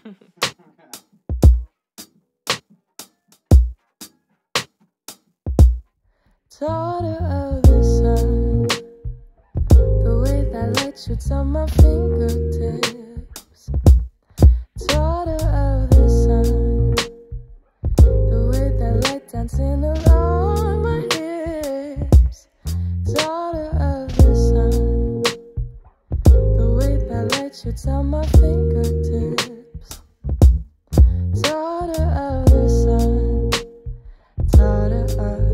Daughter of the sun, the way that light shoots on my fingertips. Daughter of the sun, the way that light dancing along my hips. Daughter of the sun, the way that light shoots on my fingertips. Daughter of the sun, daughter of the sun.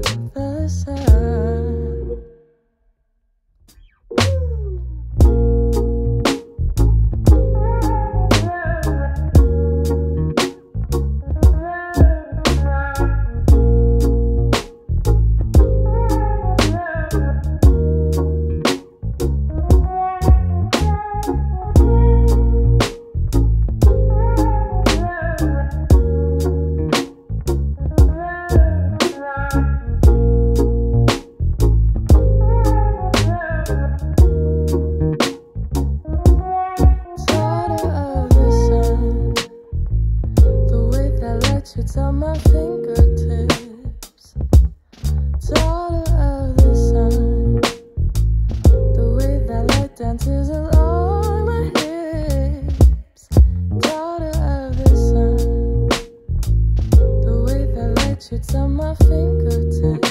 Shoots on my fingertips. Daughter of the sun, the way that light dances along my hips. Daughter of the sun, the way that light shoots on my fingertips.